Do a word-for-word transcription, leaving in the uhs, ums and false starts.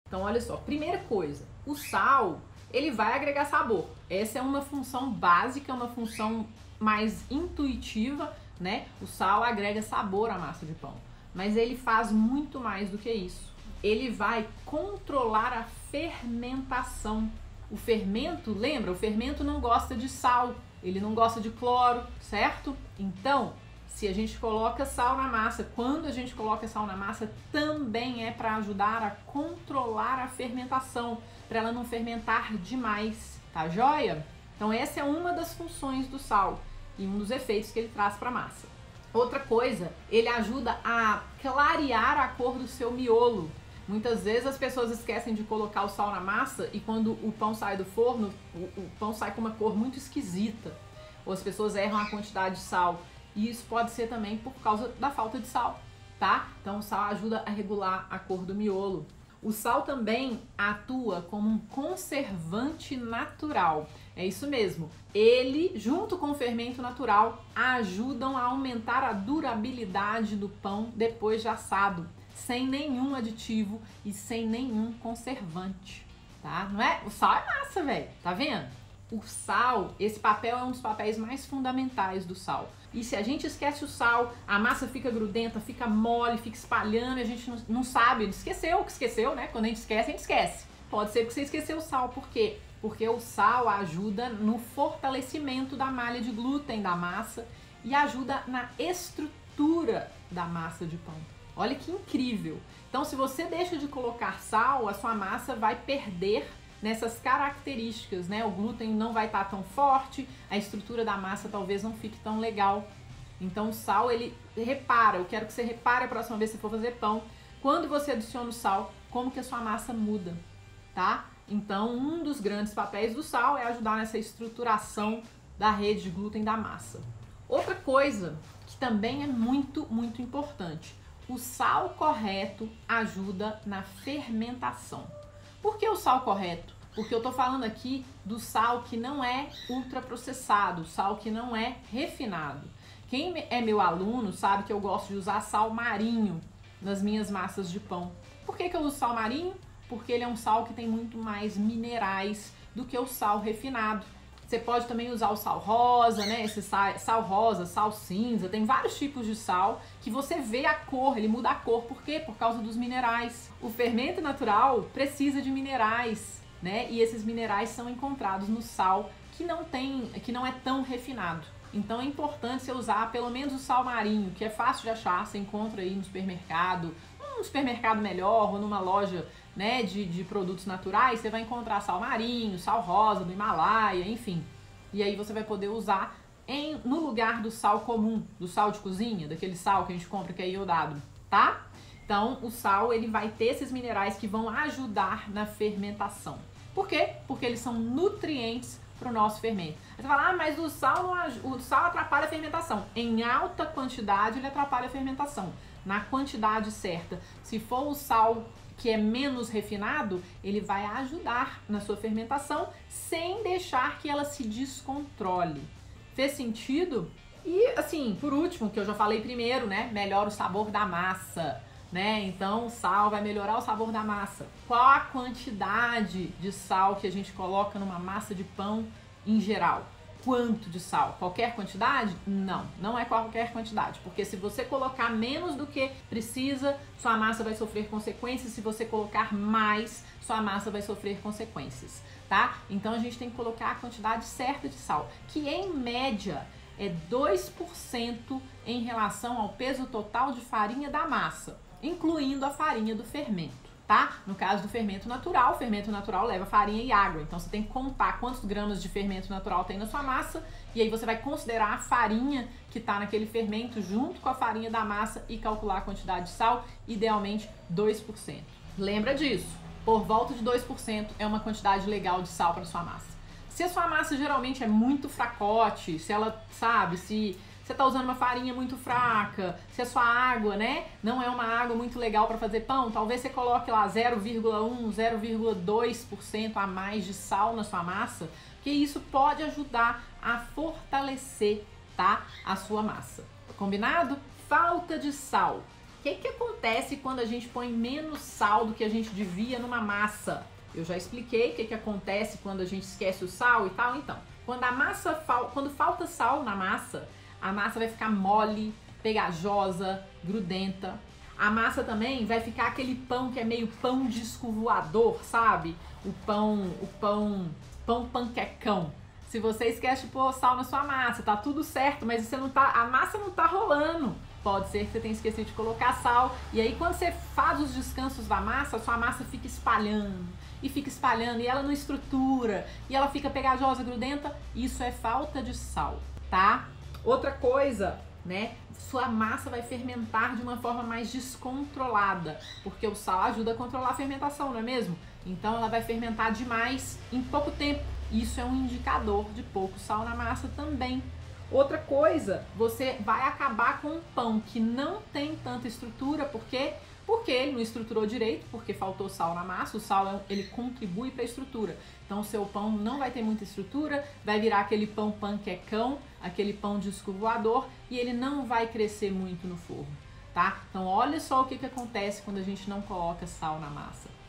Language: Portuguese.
Então, olha só, primeira coisa, o sal, ele vai agregar sabor. Essa é uma função básica, uma função mais intuitiva, né? O sal agrega sabor à massa de pão, mas ele faz muito mais do que isso. Ele vai controlar a fermentação. O fermento, lembra? O fermento não gosta de sal, ele não gosta de cloro, certo? Então, se a gente coloca sal na massa, quando a gente coloca sal na massa, também é para ajudar a controlar a fermentação, para ela não fermentar demais, tá joia? Então essa é uma das funções do sal e um dos efeitos que ele traz para a massa. Outra coisa, ele ajuda a clarear a cor do seu miolo. Muitas vezes as pessoas esquecem de colocar o sal na massa e quando o pão sai do forno, o, o pão sai com uma cor muito esquisita. Ou as pessoas erram a quantidade de sal. E isso pode ser também por causa da falta de sal, tá? Então o sal ajuda a regular a cor do miolo. O sal também atua como um conservante natural. É isso mesmo. Ele, junto com o fermento natural, ajudam a aumentar a durabilidade do pão depois de assado, sem nenhum aditivo e sem nenhum conservante, tá? Não é? O sal é massa, velho. Tá vendo? O sal, esse papel é um dos papéis mais fundamentais do sal. E se a gente esquece o sal, a massa fica grudenta, fica mole, fica espalhando e a gente não, não sabe, esqueceu que esqueceu, né? Quando a gente esquece, a gente esquece. Pode ser que você esqueceu o sal, por quê? Porque o sal ajuda no fortalecimento da malha de glúten da massa e ajuda na estrutura da massa de pão. Olha que incrível! Então, se você deixa de colocar sal, a sua massa vai perder nessas características, né? O glúten não vai estar tão forte, a estrutura da massa talvez não fique tão legal. Então o sal, ele repara, eu quero que você repare a próxima vez que você for fazer pão, quando você adiciona o sal, como que a sua massa muda, tá? Então um dos grandes papéis do sal é ajudar nessa estruturação da rede de glúten da massa. Outra coisa que também é muito, muito importante, o sal correto ajuda na fermentação. Por que o sal correto? Porque eu estou falando aqui do sal que não é ultraprocessado, sal que não é refinado. Quem é meu aluno sabe que eu gosto de usar sal marinho nas minhas massas de pão. Por que que eu uso sal marinho? Porque ele é um sal que tem muito mais minerais do que o sal refinado. Você pode também usar o sal rosa, né? Esse sal, sal rosa, sal cinza, tem vários tipos de sal que você vê a cor, ele muda a cor. Por quê? Por causa dos minerais. O fermento natural precisa de minerais, né? E esses minerais são encontrados no sal que não tem, que não é tão refinado. Então é importante você usar pelo menos o sal marinho, que é fácil de achar, você encontra aí no supermercado, num supermercado melhor ou numa loja, né, de, de produtos naturais, você vai encontrar sal marinho, sal rosa do Himalaia, enfim. E aí você vai poder usar em, no lugar do sal comum, do sal de cozinha, daquele sal que a gente compra que é iodado, tá? Então o sal, ele vai ter esses minerais que vão ajudar na fermentação. Por quê? Porque eles são nutrientes para o nosso fermento. Aí você fala, ah, mas o sal, não, o sal atrapalha a fermentação. Em alta quantidade ele atrapalha a fermentação. Na quantidade certa. Se for o sal que é menos refinado, ele vai ajudar na sua fermentação sem deixar que ela se descontrole. Fez sentido? E assim, por último, que eu já falei primeiro, né? Melhora o sabor da massa, né? Então o sal vai melhorar o sabor da massa. Qual a quantidade de sal que a gente coloca numa massa de pão em geral? Quanto de sal? Qualquer quantidade? Não, não é qualquer quantidade, porque se você colocar menos do que precisa, sua massa vai sofrer consequências, se você colocar mais, sua massa vai sofrer consequências, tá? Então a gente tem que colocar a quantidade certa de sal, que em média é dois por cento em relação ao peso total de farinha da massa, incluindo a farinha do fermento. Tá? No caso do fermento natural, o fermento natural leva farinha e água, então você tem que contar quantos gramas de fermento natural tem na sua massa e aí você vai considerar a farinha que está naquele fermento junto com a farinha da massa e calcular a quantidade de sal, idealmente dois por cento. Lembra disso, por volta de dois por cento é uma quantidade legal de sal para sua massa. Se a sua massa geralmente é muito fracote, se ela, sabe, se você está usando uma farinha muito fraca, se a sua água, né, não é uma água muito legal para fazer pão, talvez você coloque lá zero vírgula um, zero vírgula dois por cento a mais de sal na sua massa, que isso pode ajudar a fortalecer, tá, a sua massa. Combinado? Falta de sal. O que que acontece quando a gente põe menos sal do que a gente devia numa massa? Eu já expliquei o que que acontece quando a gente esquece o sal e tal. Então, quando a massa fal... quando falta sal na massa, a massa vai ficar mole, pegajosa, grudenta. A massa também vai ficar aquele pão que é meio pão disco voador, sabe? O pão, o pão, pão panquecão. Se você esquece de pôr sal na sua massa, tá tudo certo, mas você não tá, a massa não tá rolando. Pode ser que você tenha esquecido de colocar sal. E aí quando você faz os descansos da massa, a sua massa fica espalhando. E fica espalhando, e ela não estrutura. E ela fica pegajosa, grudenta. Isso é falta de sal, tá? Outra coisa, né? Sua massa vai fermentar de uma forma mais descontrolada. Porque o sal ajuda a controlar a fermentação, não é mesmo? Então ela vai fermentar demais em pouco tempo. Isso é um indicador de pouco sal na massa também. Outra coisa, você vai acabar com um pão que não tem tanta estrutura, porque porque ele não estruturou direito, porque faltou sal na massa. O sal ele contribui para a estrutura. Então o seu pão não vai ter muita estrutura, vai virar aquele pão panquecão, aquele pão disco voador, e ele não vai crescer muito no forno, tá? Então olha só o que que acontece quando a gente não coloca sal na massa.